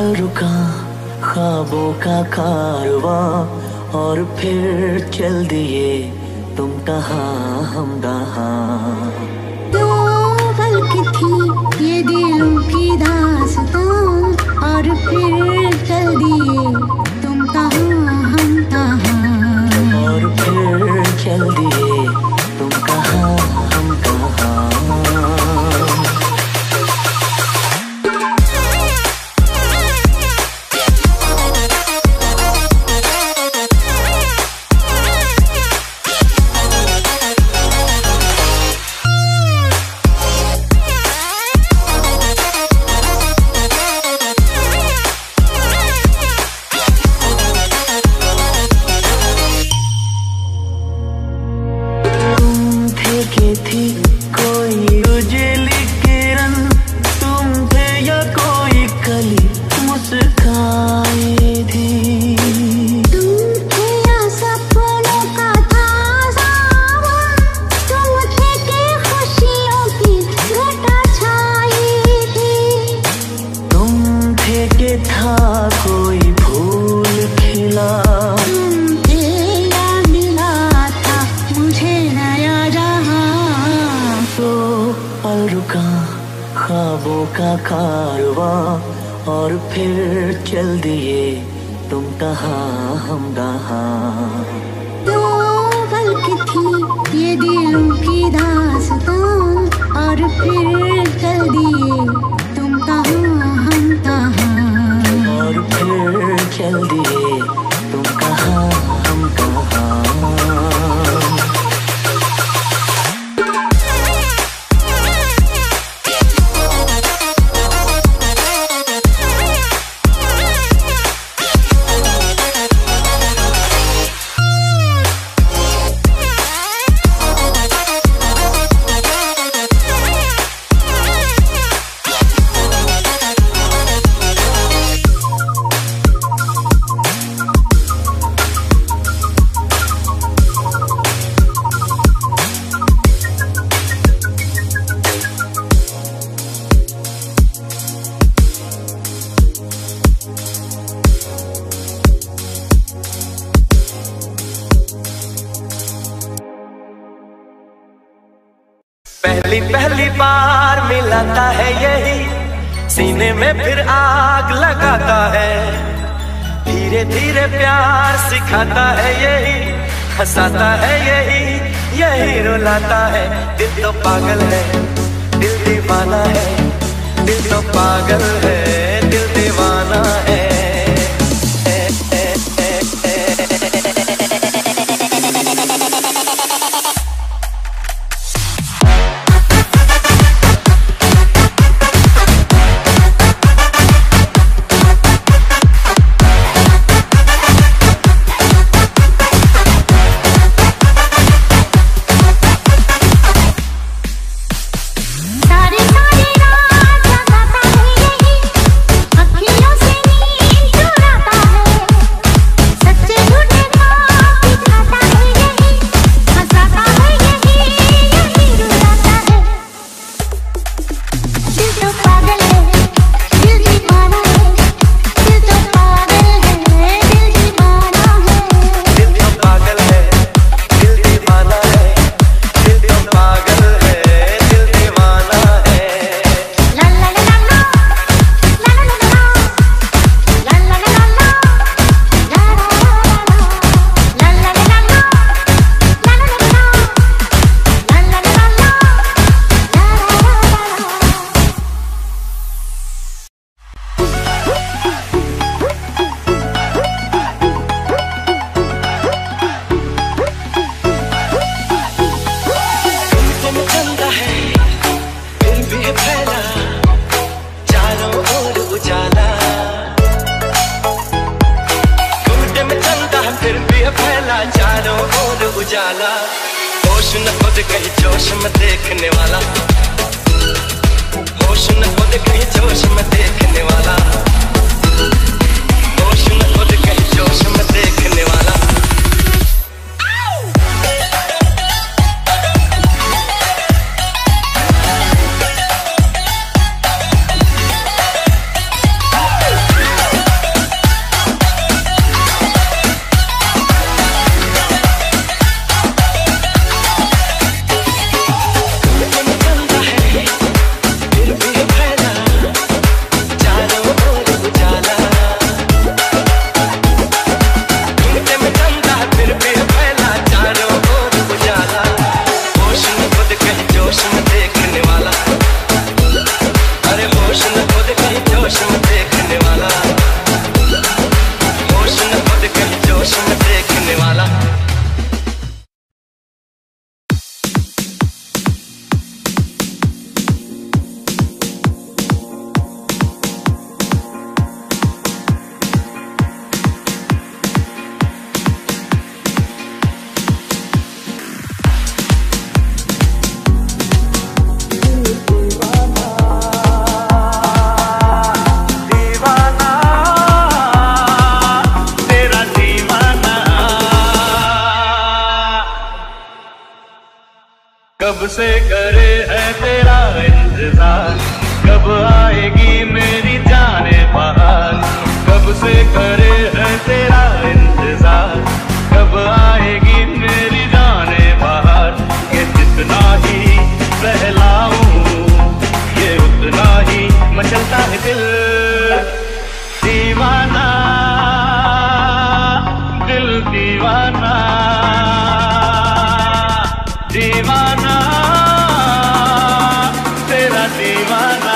पल रुका ख्वाबों का कारवां और फिर चल दिए तुम कहाँ हम कहाँ। दो पल की थी ये दिलों की दास्तां और फिर चल दिए तुम कहाँ हम कहाँ। और फिर चल दिए तुम कहाँ हम कहाँ। थी कोई उजली किरण तुम थे या कोई कली मुस्काई थी। तुम थे या सपनों का ताज़ा तुम थे कि खुशियों की घटा छाई थी। तुम थे कि था कोई फूल खिला तुम थे या मिला था मुझे नया जहां। तो पल रुका ख्वाबों का कारवां और फिर चल दिए तुम कहाँ हम कहाँ। दो पल की थी ये दिलों की दास्तां और फिर चल दिए तुम कहाँ हम कहाँ। और फिर चल दिए तुम कहाँ हम कहाँ। पहली पहली बार मिलाता है यही सीने में फिर आग लगाता है। धीरे धीरे प्यार सिखाता है यही हंसाता है यही रुलाता है। दिल तो पागल है दिल दीवाना है दिल तो पागल है दिल दीवाना है। उजाला होश न खुद कहीं जोश में देखने वाला होश न खुद कहीं जोश में देखने वाला होश न खुद कहीं जोश में देखने वाला। से करे है तेरा इंतजार, कब आएगी मेरी जाने बाहर। कब से करे है तेरा इंतजार, कब आएगी मेरी जाने बाहर। ये जितना ही बहलाऊं ये उतना ही मचलता है दिल दीवाना, दिल दीवाना, दीवाना तेरा दीवाना।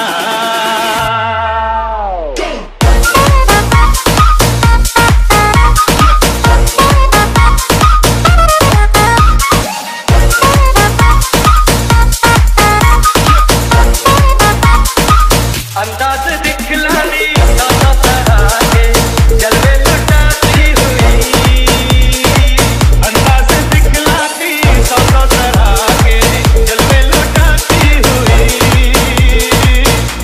अंदाज दिखलानी दोनों तरह के जलवे लुटाती हुई, अंदाज दिखलाती दोनों तरह के जलवे लुटाती हुई।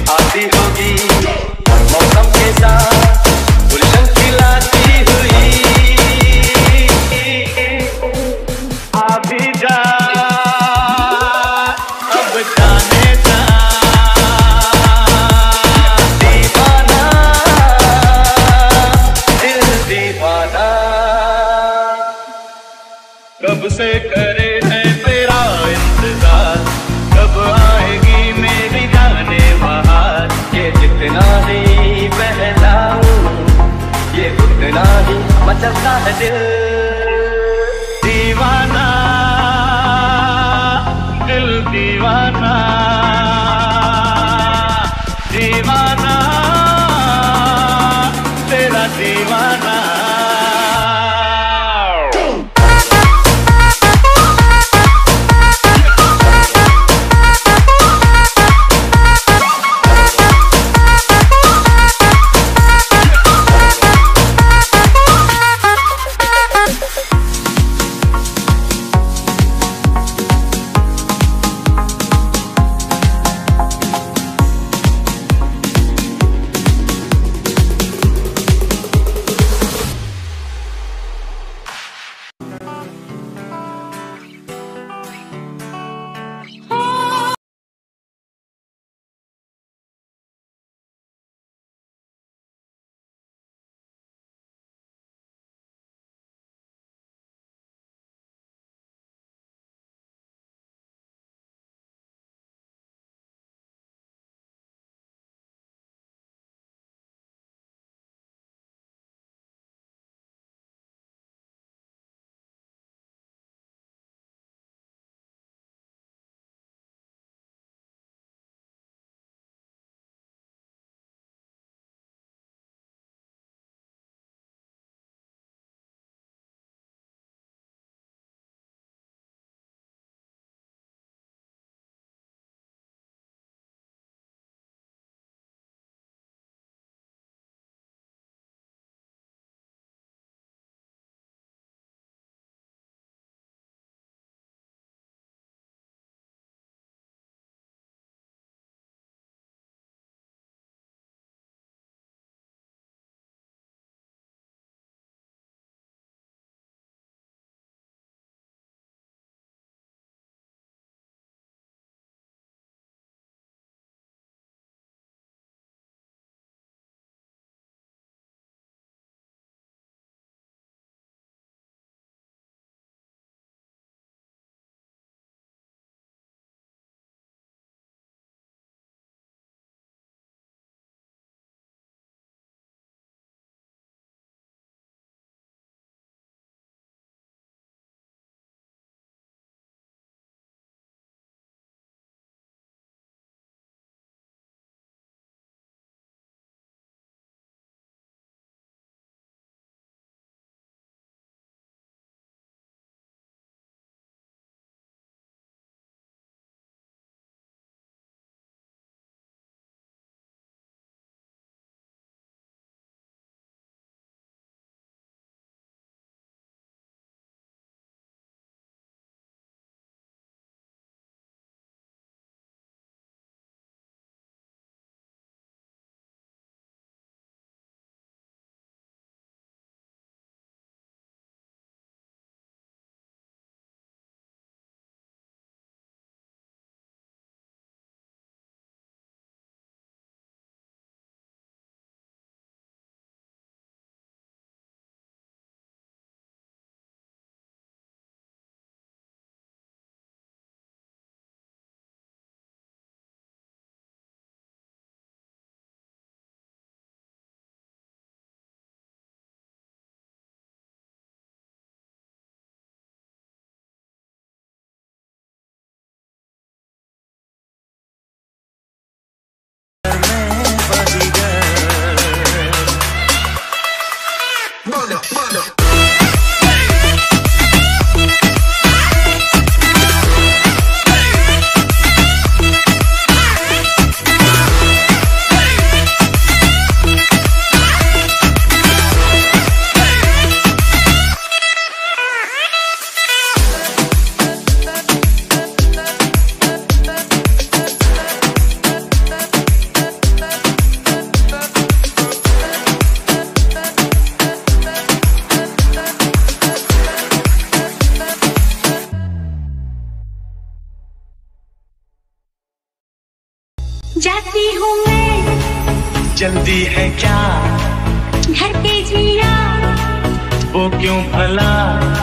जाती हूँ मैं, जल्दी है क्या घर पे जिया, वो क्यों भला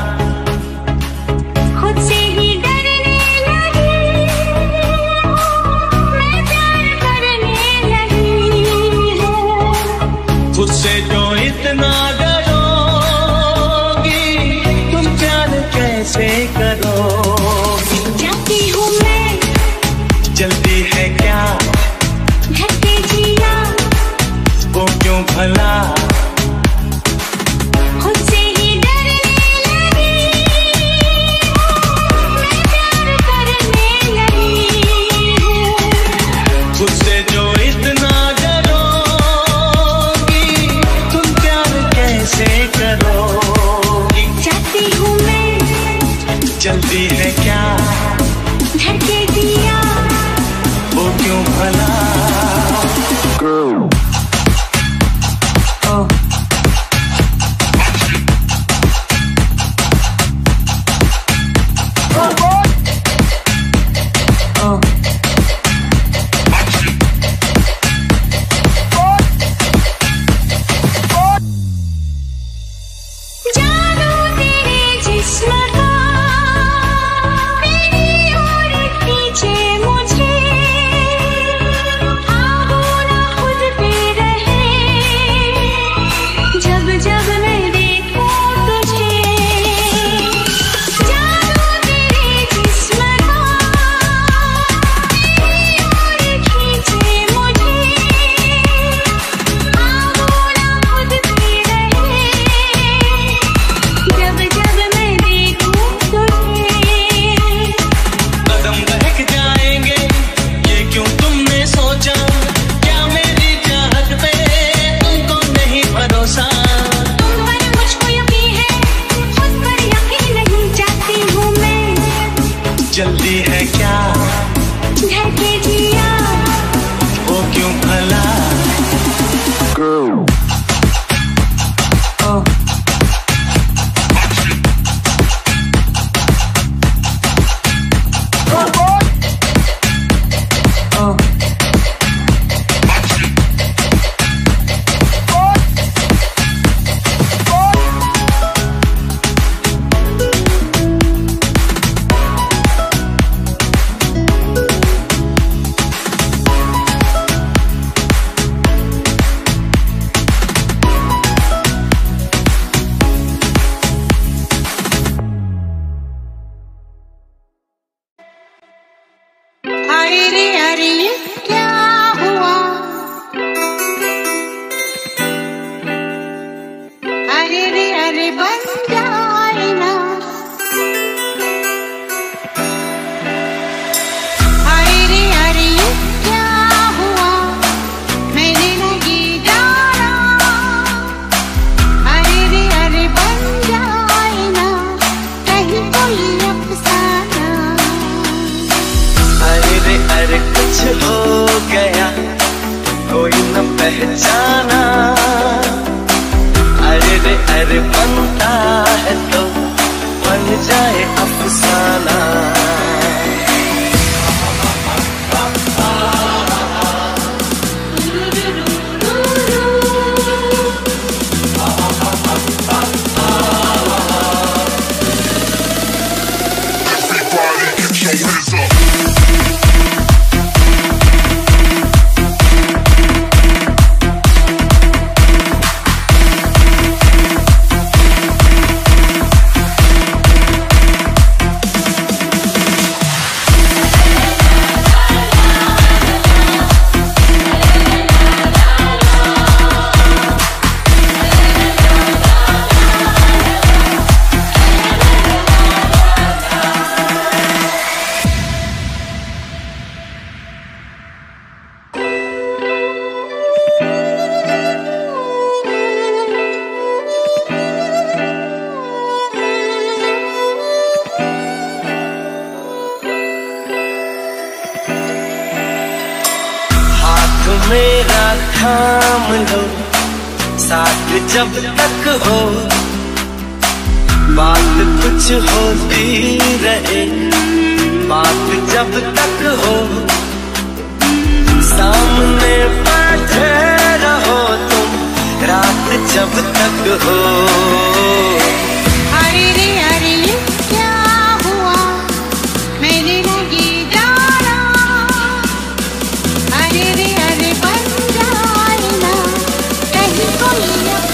खुद से ही डरने लगी, मैं प्यार करने लगी हूँ। खुद से जो इतना डरोगी, तुम प्यार कैसे करोगी? जाती हूँ मैं, जल्दी है क्या घर पे जिया, वो क्यों भला खुद से ही डरने लगी, मैं प्यार करने लगी हूँ। खुद से जो इतना डरोगी, तुम प्यार कैसे करोगी? जाती हूँ मैं, जल्दी है क्या घर पे जिया, वो क्यों भला जानू तेरे जिस्म का मेरी ओर खींचे मुझे, आबू ना खुद पे रहे, जब जब मैं देखूं तुझे। जानू तेरे जिस्म का मेरी ओर खींचे मुझे, आबू ना खुद पे रहे, जब जब मैं देखूं तुझे। कदम बहक जाएंगे, ये क्यों तुमने सोचा? क्या मेरी चाहत पे तुमको नहीं भरोसा? तुम पर मुझको यकीन है, खुद पर यकीन नहीं। जाती हूँ मैं, जल्दी है क्या घर पे जिया, वो क्यों भला अरे रे अरे क्या हुआ, अरे रे अरे बन जाए ना, अरे रे अरे क्या हुआ, मैंने नहीं जाना, अरे रे अरे बन जाए ना, कहीं कोई अफसाना। अरे रे अरे कुछ हो गया, कोई न पहचाना। अरे रे अरे बनता है तो बन जाए अफसाना। मेरा थाम लो, साथ जब तक हो, बात कुछ होती रहे, बात जब तक हो, जब तक हो। अरे रे अरे ये क्या हुआ, मैंने लगी डाला। अरे रे अरे बन जाए ना कहीं कोई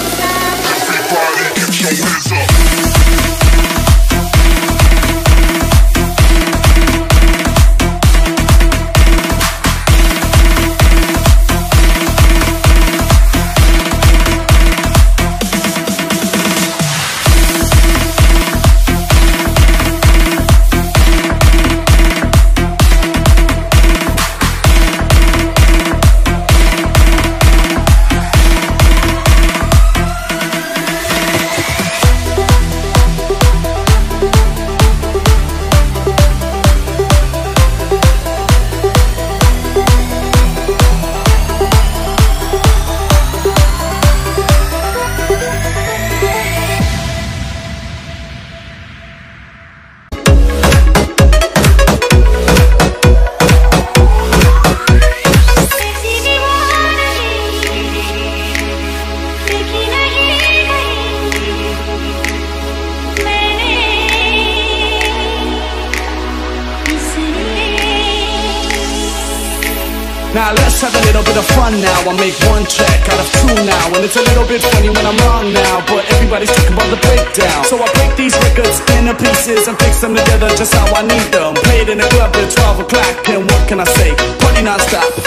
Now let's have a little bit of fun now. I make one track out of two now, and it's a little bit funny when I'm wrong now, but everybody's talking about the breakdown. So I break these records into pieces and fix them together just how I need them. Play it in the club at 12 o'clock, and what can I say? Party non-stop.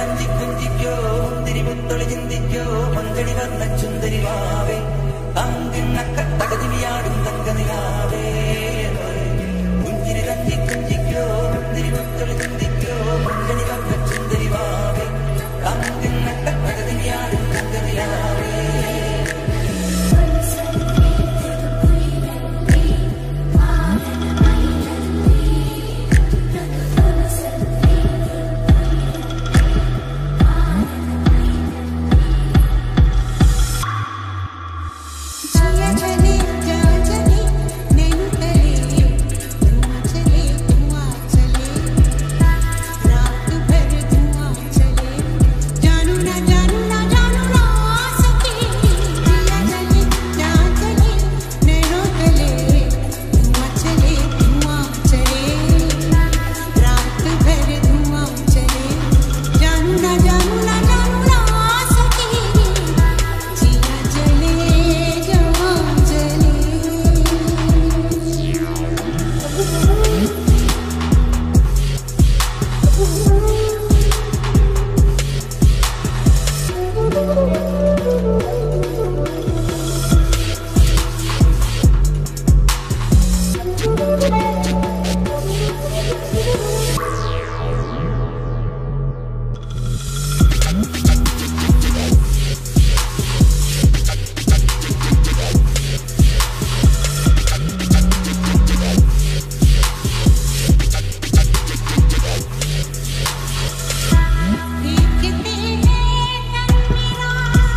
ചിന്തിക്കോ മുന്തിരി മുത്തൊളി ചിന്തിക്കോ മഞ്ചടി വന്ന ചുന്ദരി വാവേ देखते हैं तन मेरा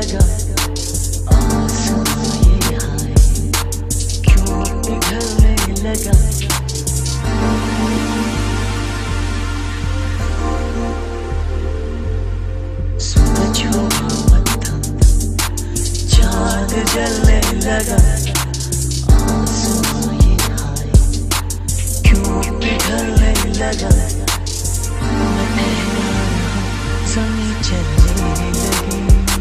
लगा आंसू ये हाय क्यों पिघलने लगा। सूरज हुआ मत्था चाँद जलने लगा आंसू ये हाय क्यों पिघलने लगा। मैं ठहरा रहा ज़मीं चलने लगी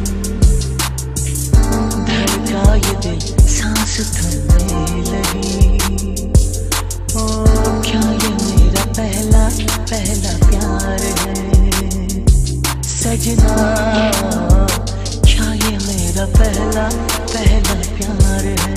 धड़का ये दिल सांस थमने लगी। ओ क्या ये मेरा पहला पहला प्यार है सजना, क्या ये मेरा पहला पहला प्यार है।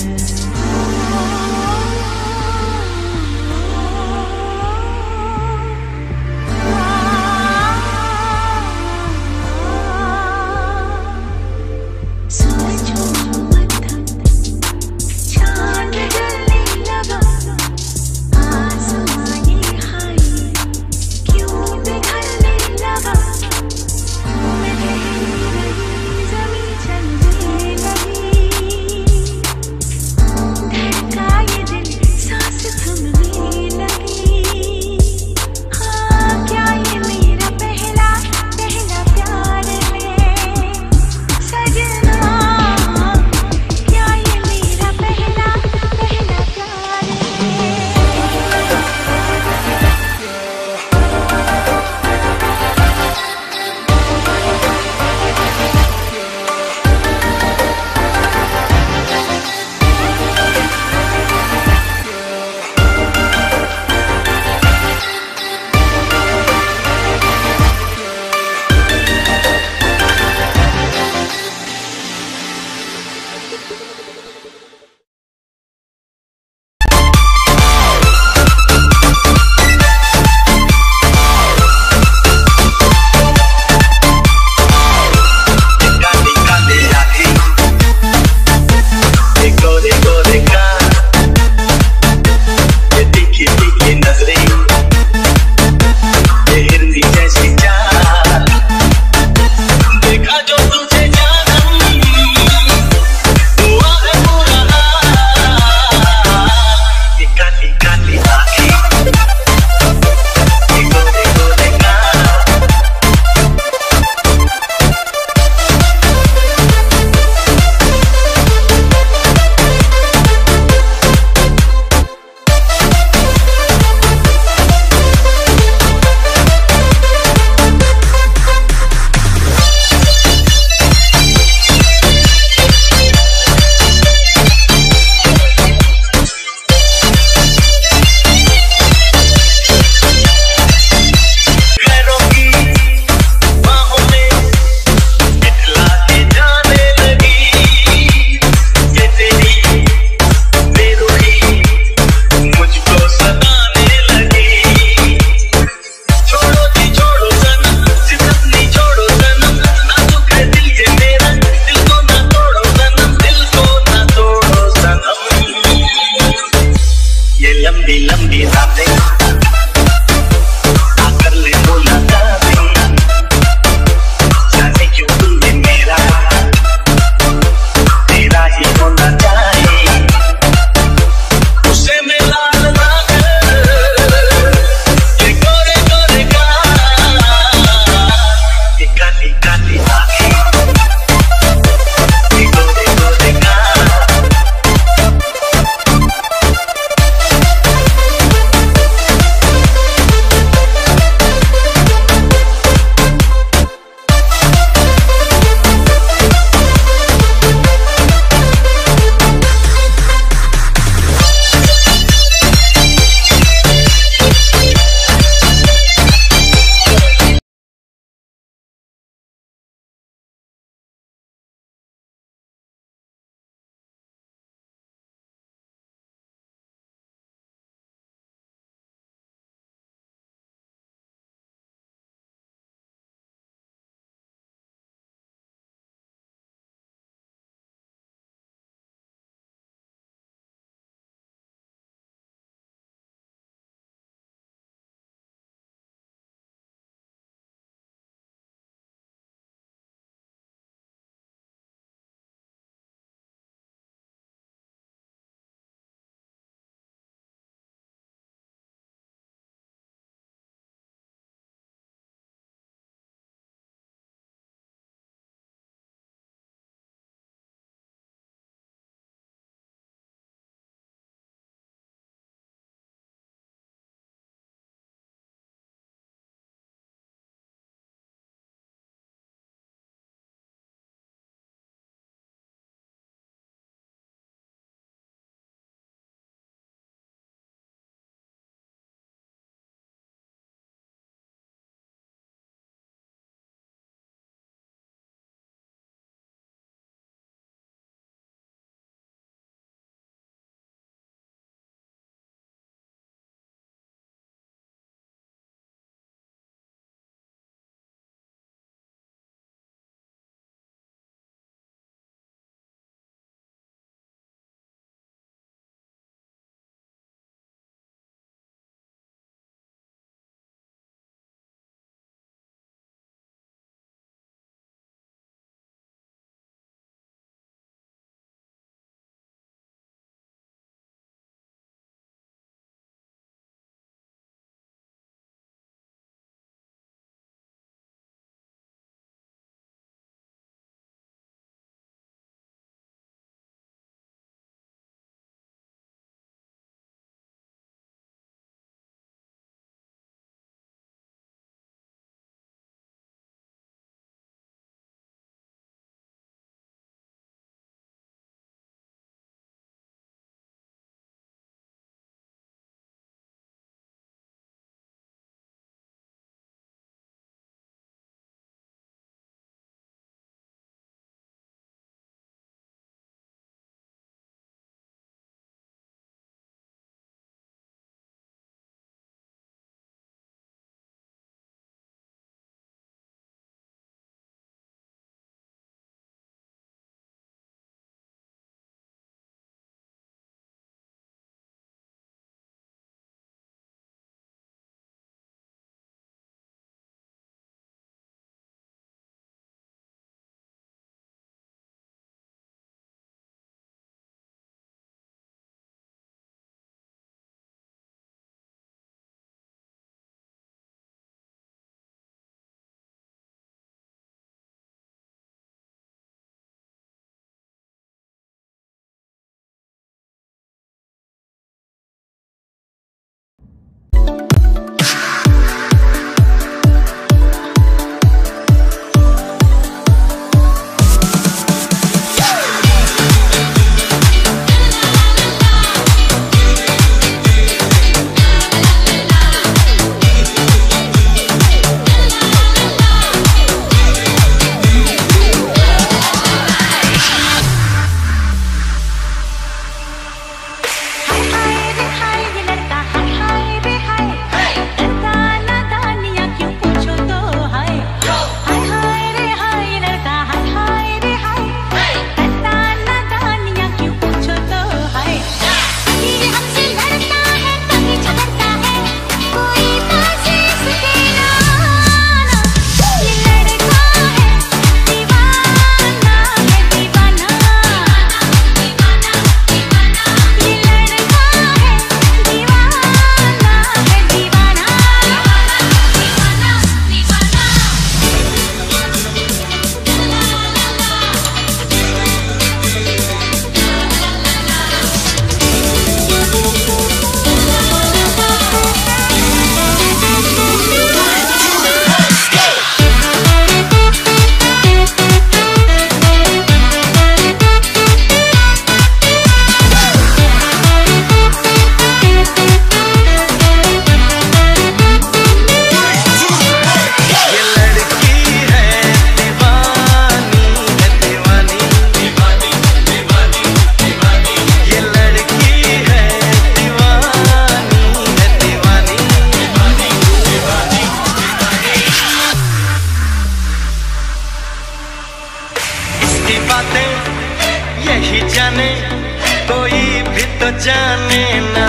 की बातें यही जाने, कोई भी तो जाने ना।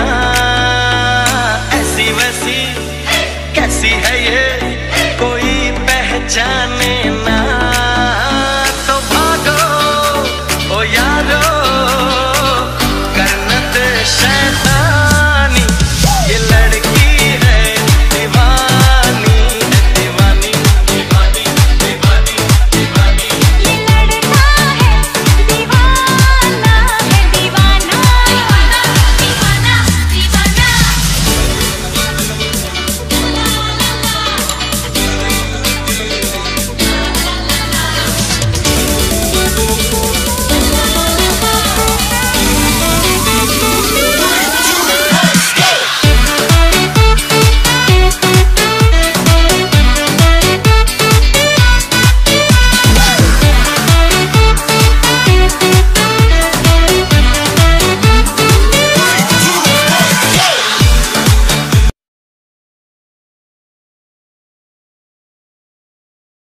ऐसी वैसी कैसी है ये, कोई पहचाने